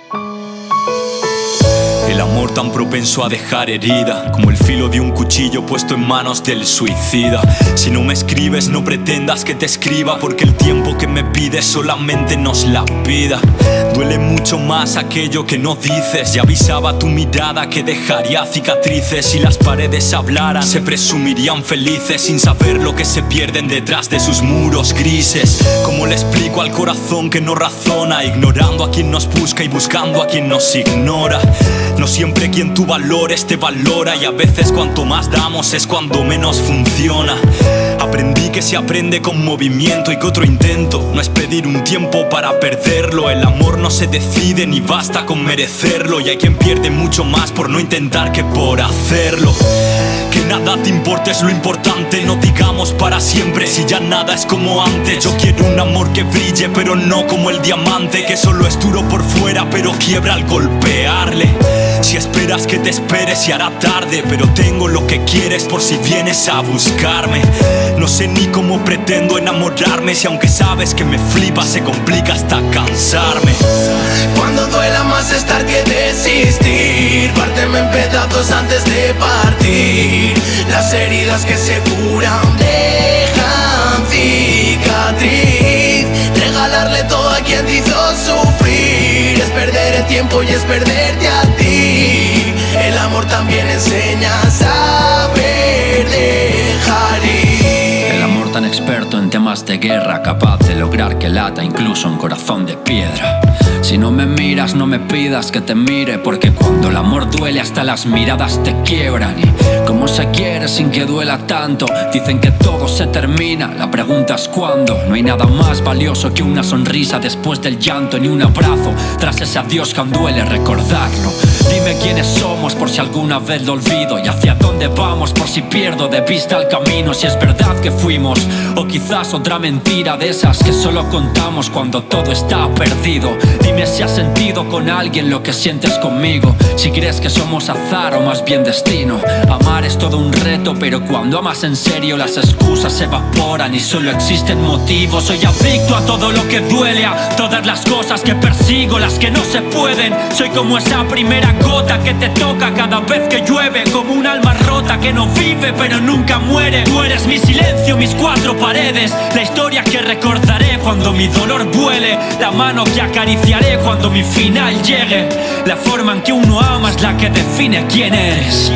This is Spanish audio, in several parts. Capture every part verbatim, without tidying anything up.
El amor tan propenso a dejar herida, como el filo de un cuchillo puesto en manos del suicida. Si no me escribes, no pretendas que te escriba, porque el tiempo que me pides solamente nos la pida. Duele mucho más aquello que no dices. Ya avisaba tu mirada que dejaría cicatrices. Si las paredes hablaran, se presumirían felices, sin saber lo que se pierden detrás de sus muros grises. ¿Cómo le explico al corazón que no razona, ignorando a quien nos busca y buscando a quien nos ignora? No siempre quien tú valores te valora, y a veces cuanto más damos es cuando menos funciona. Aprendí que se aprende con movimiento y que otro intento no es pedir un tiempo para perderlo. El amor no se decide ni basta con merecerlo, y hay quien pierde mucho más por no intentar que por hacerlo. Que nada te importe es lo importante, no digamos para siempre si ya nada es como antes. Yo quiero un amor que brille pero no como el diamante, que solo es duro por fuera pero quiebra al golpearle. Si esperas que te esperes se hará tarde, pero tengo lo que quieres por si vienes a buscarme. No sé ni cómo pretendo enamorarme, si aunque sabes que me flipa se complica hasta cansarme. Cuando duela más estar que desistir, párteme en pedazos antes de partir. Las heridas que se curan dejan cicatriz. Regalarle todo a quien te hizo sufrir es perder el tiempo y es perderte a ti. El amor también enseña a saber dejar ir. El amor tan experto en temas de guerra, capaz de lograr que lata incluso un corazón de piedra. Si no me miras, no me pidas que te mire, porque cuando el amor duele hasta las miradas te quiebran. Y cómo se quiere sin que duela tanto. Dicen que todo se termina, la pregunta es cuándo. No hay nada más valioso que una sonrisa después del llanto, ni un abrazo tras ese adiós que aún duele recordarlo. Dime quiénes somos por si alguna vez lo olvido, y hacia dónde vamos por si pierdo de vista el camino. Si es verdad que fuimos, o quizás otra mentira de esas que solo contamos cuando todo está perdido. Dime si has sentido con alguien lo que sientes conmigo, si crees que somos azar o más bien destino. Amar es todo un reto, pero cuando amas en serio las excusas se evaporan y solo existen motivos. Soy adicto a todo lo que duele, a todas las cosas que persigo, las que no se pueden. Soy como esa primera gota que te toca cada vez que llueve, como un alma rota que no vive pero nunca muere. Tú eres mi silencio, mis cuatro paredes, la historia que recordaré cuando mi dolor vuele, la mano que acariciaré cuando mi final llegue. La forma en que uno ama es la que define quién eres.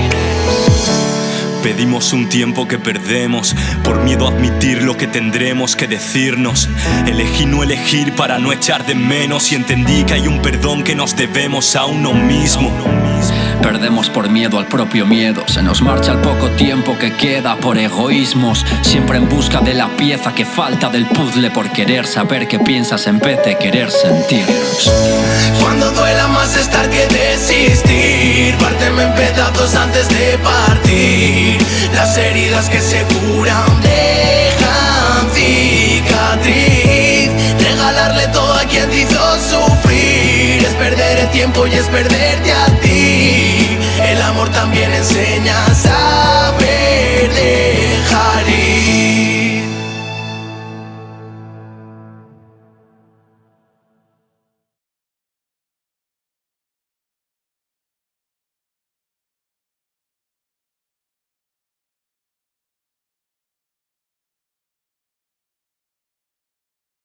Pedimos un tiempo que perdemos por miedo a admitir lo que tendremos que decirnos. Elegí no elegir para no echar de menos, y entendí que hay un perdón que nos debemos a uno mismo. Perdemos por miedo al propio miedo, se nos marcha el poco tiempo que queda por egoísmos, siempre en busca de la pieza que falta del puzzle, por querer saber qué piensas en vez de querer sentirnos. Cuando duela más estar que desistir, párteme en pedazos antes de partir. Las heridas que se curan dejan cicatriz. Regalarle todo a quien te hizo sufrir es perder el tiempo y es perderte a ti. El amor también enseña a saber dejar ir.